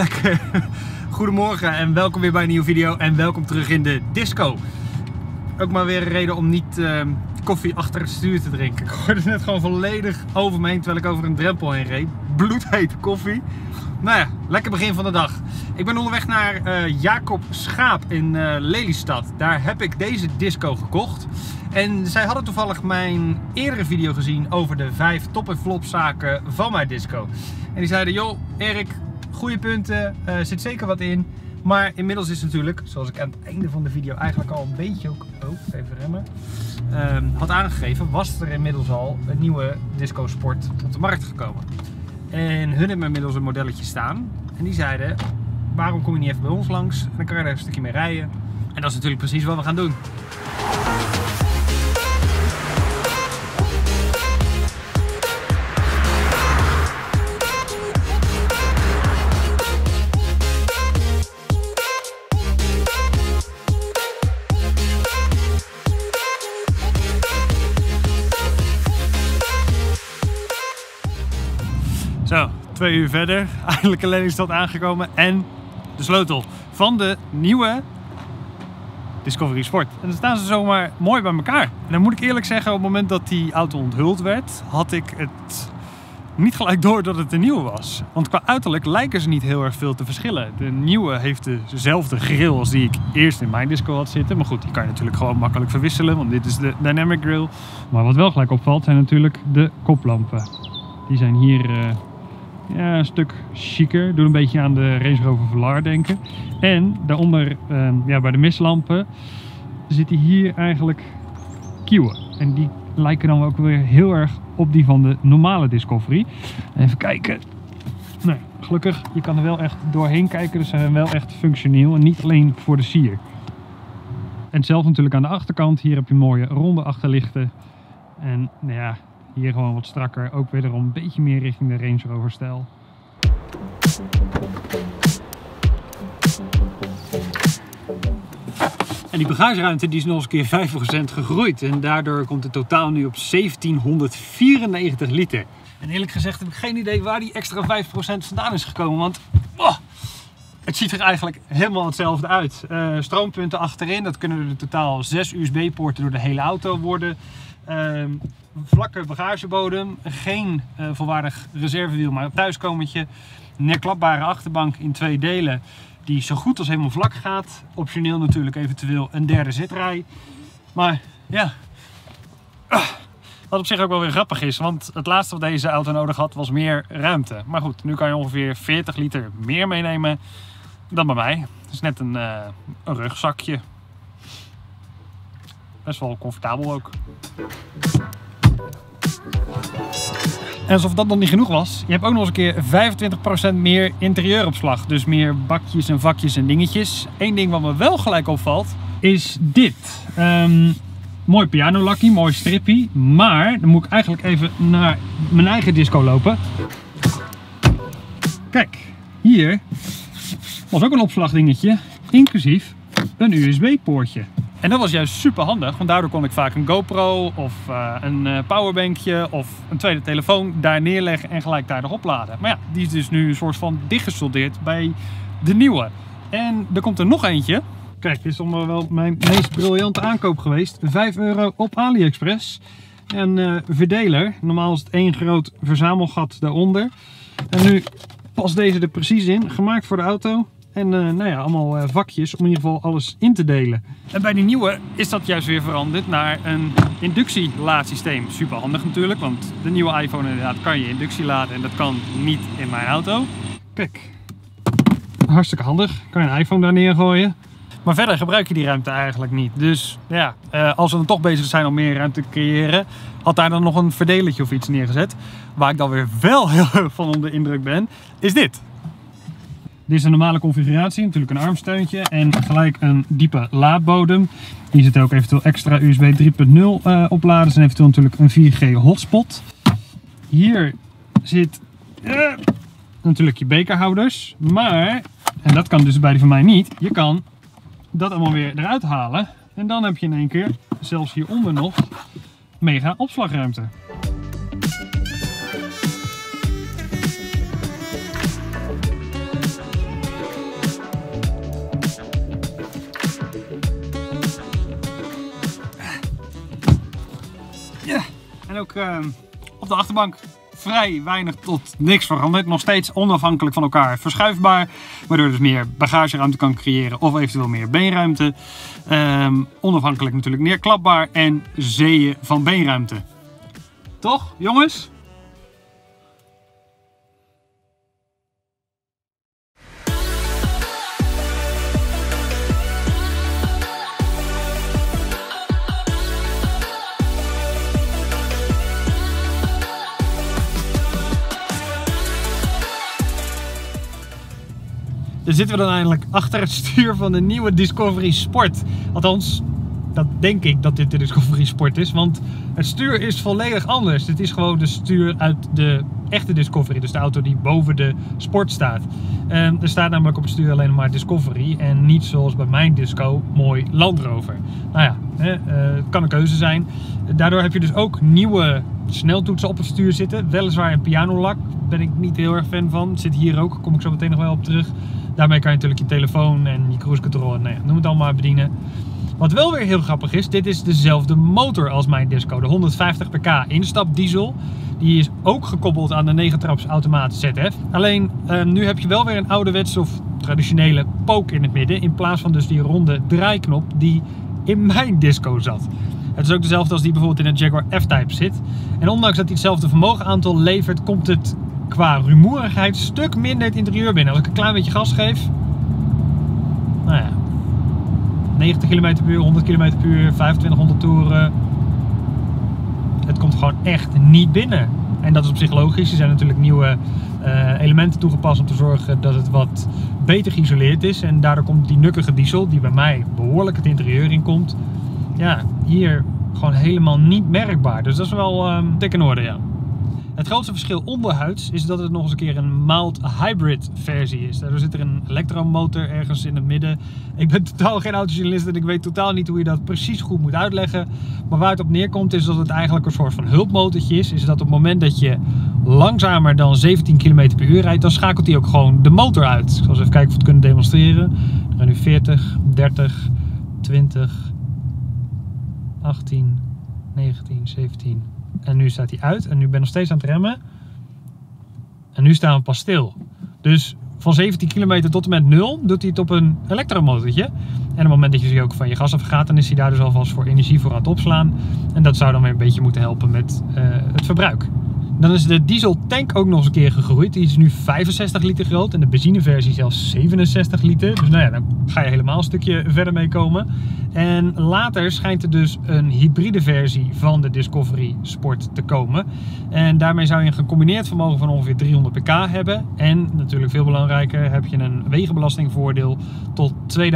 lekker. Goedemorgen en welkom weer bij een nieuwe video en welkom terug in de disco. Ook maar weer een reden om niet koffie achter het stuur te drinken. Ik hoorde het net gewoon volledig over me heen terwijl ik over een drempel heen reed. Bloedhete koffie. Nou ja, lekker begin van de dag. Ik ben onderweg naar Jacob Schaap in Lelystad. Daar heb ik deze disco gekocht. En zij hadden toevallig mijn eerdere video gezien over de 5 top- en flop zaken van mijn disco. En die zeiden, joh Erik, goede punten, zit zeker wat in. Maar inmiddels is het natuurlijk, zoals ik aan het einde van de video eigenlijk al een beetje ook, even remmen, had aangegeven, was er inmiddels al een nieuwe Disco Sport op de markt gekomen. En hun hebben inmiddels een modelletje staan. En die zeiden, waarom kom je niet even bij ons langs? En dan kan je daar een stukje mee rijden. En dat is natuurlijk precies wat we gaan doen. Zo, 2 uur verder, eindelijk in Lelystad aangekomen en de sleutel van de nieuwe Discovery Sport. En dan staan ze zomaar mooi bij elkaar. En dan moet ik eerlijk zeggen, op het moment dat die auto onthuld werd, had ik het niet gelijk door dat het een nieuwe was. Want qua uiterlijk lijken ze niet heel erg veel te verschillen. De nieuwe heeft dezelfde grill als die ik eerst in mijn disco had zitten. Maar goed, die kan je natuurlijk gewoon makkelijk verwisselen, want dit is de Dynamic Grill. Maar wat wel gelijk opvalt zijn natuurlijk de koplampen. Die zijn hier ja, een stuk chiquer. Doe een beetje aan de Range Rover Velar denken. En daaronder, ja, bij de mistlampen, zitten hier eigenlijk kieuwen. En die lijken dan ook weer heel erg op die van de normale Discovery. Even kijken. Nee, gelukkig, je kan er wel echt doorheen kijken. Dus ze zijn wel echt functioneel en niet alleen voor de sier. En hetzelfde natuurlijk aan de achterkant. Hier heb je mooie ronde achterlichten. En nou ja, hier gewoon wat strakker, ook wederom een beetje meer richting de Range Rover stijl. En die bagageruimte die is nog eens een keer 5% gegroeid. En daardoor komt het totaal nu op 1794 liter. En eerlijk gezegd heb ik geen idee waar die extra 5% vandaan is gekomen. Want het ziet er eigenlijk helemaal hetzelfde uit. Stroompunten achterin, dat kunnen er totaal 6 USB-poorten door de hele auto worden. Vlakke bagagebodem, geen volwaardig reservewiel, maar een thuiskomertje. Een neerklapbare achterbank in 2 delen die zo goed als helemaal vlak gaat. Optioneel natuurlijk eventueel een derde zitrij. Maar ja, wat op zich ook wel weer grappig is, want het laatste wat deze auto nodig had was meer ruimte. Maar goed, nu kan je ongeveer 40 liter meer meenemen dan bij mij. Het is net een rugzakje. Best wel comfortabel ook. En alsof dat nog niet genoeg was, je hebt ook nog eens een keer 25% meer interieuropslag. Dus meer bakjes en vakjes en dingetjes. Eén ding wat me wel gelijk opvalt, is dit. Mooi pianolakkie, mooi strippie. Maar dan moet ik eigenlijk even naar mijn eigen disco lopen. Kijk, hier was ook een opslagdingetje, inclusief een USB-poortje. En dat was juist super handig, want daardoor kon ik vaak een GoPro of een powerbankje of een tweede telefoon daar neerleggen en gelijk daar nog opladen. Maar ja, die is dus nu een soort van dichtgesoldeerd bij de nieuwe. En er komt er nog eentje. Kijk, dit is allemaal wel mijn meest briljante aankoop geweest. €5 op AliExpress. Een verdeler. Normaal is het één groot verzamelgat daaronder. En nu past deze er precies in, gemaakt voor de auto. En nou ja, allemaal vakjes om in ieder geval alles in te delen. En bij die nieuwe is dat juist weer veranderd naar een inductielaadsysteem. Super handig natuurlijk, want de nieuwe iPhone inderdaad kan je inductie laden en dat kan niet in mijn auto. Kijk, hartstikke handig. Kan je een iPhone daar neergooien. Maar verder gebruik je die ruimte eigenlijk niet. Dus ja, als we dan toch bezig zijn om meer ruimte te creëren, had daar dan nog een verdelertje of iets neergezet. Waar ik dan weer wel heel erg van onder de indruk ben, is dit. Dit is een normale configuratie, natuurlijk een armsteuntje en gelijk een diepe laadbodem. Hier zit ook eventueel extra USB 3.0 opladers en eventueel natuurlijk een 4G hotspot. Hier zit natuurlijk je bekerhouders, maar, en dat kan dus bij die van mij niet, je kan dat allemaal weer eruit halen. En dan heb je in één keer, zelfs hieronder nog, mega opslagruimte. Ja. En ook op de achterbank vrij weinig tot niks veranderd. Nog steeds onafhankelijk van elkaar verschuifbaar. Waardoor je dus meer bagageruimte kan creëren of eventueel meer beenruimte. Onafhankelijk natuurlijk neerklapbaar en zeeën van beenruimte. Toch, jongens? Dan zitten we dan eindelijk achter het stuur van de nieuwe Discovery Sport. Althans, dat denk ik dat dit de Discovery Sport is, want het stuur is volledig anders. Dit is gewoon de stuur uit de echte Discovery, dus de auto die boven de Sport staat. Er staat namelijk op het stuur alleen maar Discovery en niet zoals bij mijn Disco mooi Land Rover. Nou ja, het kan een keuze zijn. Daardoor heb je dus ook nieuwe sneltoetsen op het stuur zitten. Weliswaar een pianolak, ben ik niet heel erg fan van. Zit hier ook, kom ik zo meteen nog wel op terug. Daarmee kan je natuurlijk je telefoon en je cruise control, nou ja, noem het allemaal maar bedienen. Wat wel weer heel grappig is, dit is dezelfde motor als mijn Disco. De 150 pk instapdiesel. Die is ook gekoppeld aan de 9-traps automaat ZF. Alleen nu heb je wel weer een ouderwetse of traditionele pook in het midden. In plaats van dus die ronde draaiknop die in mijn Disco zat. Het is ook dezelfde als die bijvoorbeeld in de Jaguar F-Type zit. En ondanks dat hij hetzelfde vermogenaantal levert, komt het qua rumoerigheid een stuk minder het interieur binnen. Als ik een klein beetje gas geef, nou ja, 90 km per uur, 100 km per uur, 2500 toeren. Het komt gewoon echt niet binnen. En dat is op zich logisch. Er zijn natuurlijk nieuwe elementen toegepast om te zorgen dat het wat beter geïsoleerd is. En daardoor komt die nukkige diesel, die bij mij behoorlijk het interieur in komt, ja, hier gewoon helemaal niet merkbaar. Dus dat is wel dik in orde, ja. Het grootste verschil onderhuids is dat het nog eens een keer een mild hybrid versie is. Daardoor zit er een elektromotor ergens in het midden. Ik ben totaal geen autojournalist en ik weet totaal niet hoe je dat precies goed moet uitleggen. Maar waar het op neerkomt is dat het eigenlijk een soort van hulpmotortje is. Is dat op het moment dat je langzamer dan 17 km per uur rijdt, dan schakelt hij ook gewoon de motor uit. Ik zal eens even kijken of we het kunnen demonstreren. We gaan nu 40, 30, 20, 18, 19, 17... En nu staat hij uit en nu ben ik nog steeds aan het remmen. En nu staan we pas stil. Dus van 17 km tot en met 0 doet hij het op een elektromotortje. En op het moment dat je ook van je gas afgaat, dan is hij daar dus alvast voor energie voor aan het opslaan. En dat zou dan weer een beetje moeten helpen met het verbruik. Dan is de diesel tank ook nog eens een keer gegroeid. Die is nu 65 liter groot en de benzineversie zelfs 67 liter. Dus nou ja, dan ga je helemaal een stukje verder mee komen. En later schijnt er dus een hybride versie van de Discovery Sport te komen. En daarmee zou je een gecombineerd vermogen van ongeveer 300 pk hebben. En natuurlijk veel belangrijker heb je een wegenbelastingvoordeel tot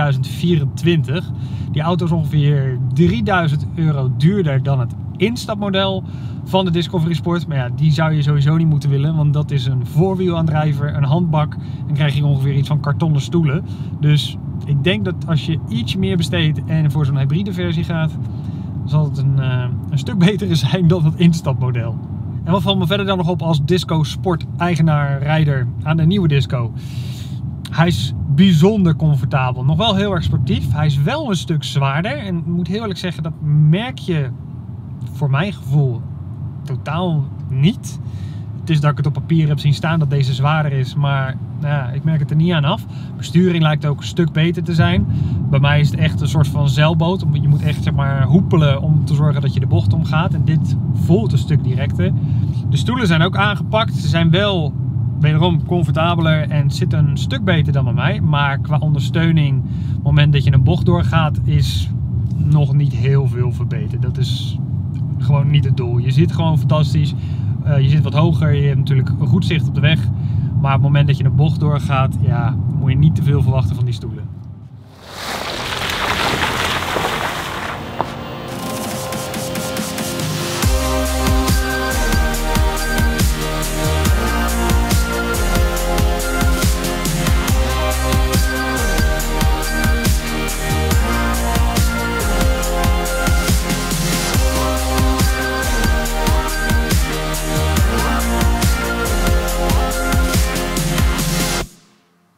2024. Die auto is ongeveer €3000 duurder dan het instapmodel van de Discovery Sport. Maar ja, die zou je sowieso niet moeten willen, want dat is een voorwielaandrijver, een handbak en krijg je ongeveer iets van kartonnen stoelen. Dus ik denk dat als je iets meer besteedt en voor zo'n hybride versie gaat, zal het een stuk betere zijn dan het instapmodel. En wat valt me verder dan nog op als Disco Sport eigenaar rijder aan de nieuwe Disco? Hij is bijzonder comfortabel, nog wel heel erg sportief. Hij is wel een stuk zwaarder en ik moet heel eerlijk zeggen, dat merk je voor mijn gevoel totaal niet. Het is dat ik het op papier heb zien staan dat deze zwaarder is, maar nou ja, ik merk het er niet aan af. Besturing lijkt ook een stuk beter te zijn. Bij mij is het echt een soort van zeilboot. Je moet echt zeg maar hoepelen om te zorgen dat je de bocht omgaat. En dit voelt een stuk directer. De stoelen zijn ook aangepakt. Ze zijn wel wederom comfortabeler en zitten een stuk beter dan bij mij. Maar qua ondersteuning, op het moment dat je een bocht doorgaat, is nog niet heel veel verbeterd. Dat is gewoon niet het doel. Je zit gewoon fantastisch. Je zit wat hoger. Je hebt natuurlijk een goed zicht op de weg. Maar op het moment dat je een bocht doorgaat, ja, moet je niet te veel verwachten van die stoelen.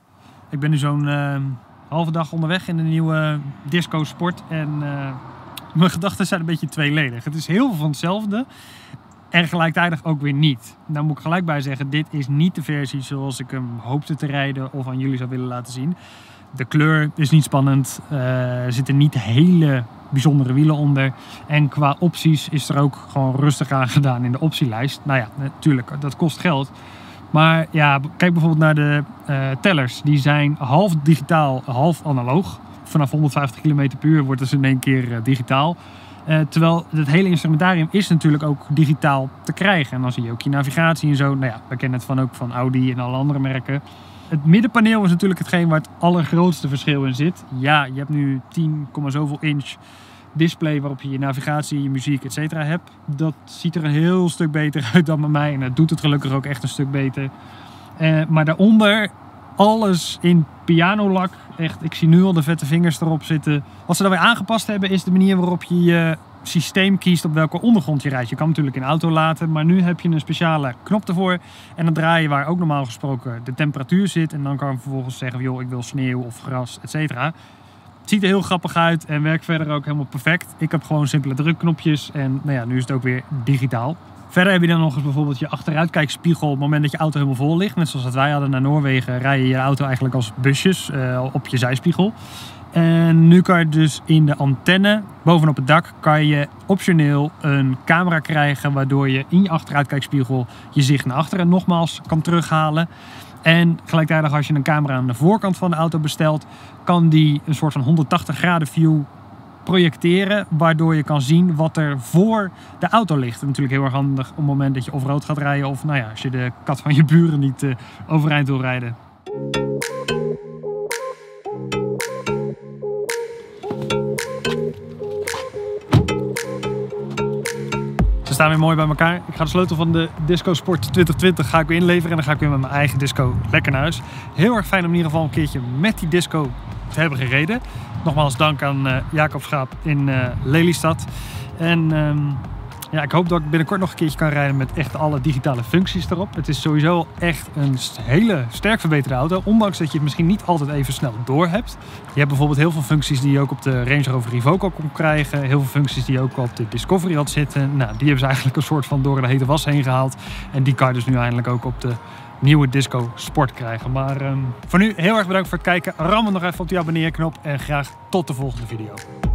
Ik ben nu zo'n halve dag onderweg in de nieuwe Disco Sport en mijn gedachten zijn een beetje tweeledig. Het is heel veel van hetzelfde en gelijktijdig ook weer niet. Nou moet ik gelijk bij zeggen, dit is niet de versie zoals ik hem hoopte te rijden of aan jullie zou willen laten zien. De kleur is niet spannend, er zitten niet hele bijzondere wielen onder. En qua opties is er ook gewoon rustig aan gedaan in de optielijst. Nou ja, natuurlijk, dat kost geld. Maar ja, kijk bijvoorbeeld naar de tellers. Die zijn half digitaal, half analoog. Vanaf 150 km per uur wordt het in één keer digitaal. Terwijl het hele instrumentarium is natuurlijk ook digitaal te krijgen. En dan zie je ook je navigatie en zo. Nou ja, we kennen het ook van Audi en alle andere merken. Het middenpaneel is natuurlijk hetgeen waar het allergrootste verschil in zit. Ja, je hebt nu 10, zoveel inch display waarop je je navigatie, je muziek, etc. hebt. Dat ziet er een heel stuk beter uit dan bij mij. En dat doet het gelukkig ook echt een stuk beter. Maar daaronder alles in pianolak. Echt, ik zie nu al de vette vingers erop zitten. Wat ze dan weer aangepast hebben is de manier waarop je je systeem kiest op welke ondergrond je rijdt. Je kan natuurlijk in auto laten, maar nu heb je een speciale knop ervoor. En dan draai je waar ook normaal gesproken de temperatuur zit. En dan kan je vervolgens zeggen, joh, ik wil sneeuw of gras, etc. Het ziet er heel grappig uit en werkt verder ook helemaal perfect. Ik heb gewoon simpele drukknopjes en nou ja, nu is het ook weer digitaal. Verder heb je dan nog eens bijvoorbeeld je achteruitkijkspiegel op het moment dat je auto helemaal vol ligt. Net zoals dat wij hadden naar Noorwegen, rij je je auto eigenlijk als busjes op je zijspiegel. En nu kan je dus in de antenne bovenop het dak kan je optioneel een camera krijgen waardoor je in je achteruitkijkspiegel je zicht naar achteren nogmaals kan terughalen. En gelijktijdig als je een camera aan de voorkant van de auto bestelt, kan die een soort van 180 graden view projecteren, waardoor je kan zien wat er voor de auto ligt. En natuurlijk heel erg handig op het moment dat je off-road gaat rijden of nou ja, als je de kat van je buren niet overeind wil rijden. Ze staan weer mooi bij elkaar. Ik ga de sleutel van de Disco Sport 2020 ga ik weer inleveren en dan ga ik weer met mijn eigen disco lekker naar huis. Heel erg fijn om in ieder geval een keertje met die disco te hebben gereden. Nogmaals dank aan Jacob Schaap in Lelystad. En ja, ik hoop dat ik binnenkort nog een keertje kan rijden met echt alle digitale functies erop. Het is sowieso echt een hele sterk verbeterde auto. Ondanks dat je het misschien niet altijd even snel door hebt. Je hebt bijvoorbeeld heel veel functies die je ook op de Range Rover Evoque kon krijgen. Heel veel functies die je ook op de Discovery had zitten. Nou, die hebben ze eigenlijk een soort van door de hete was heen gehaald. En die kan je dus nu eindelijk ook op de nieuwe Disco Sport krijgen. Maar voor nu heel erg bedankt voor het kijken. Ram nog even op die abonneerknop en graag tot de volgende video.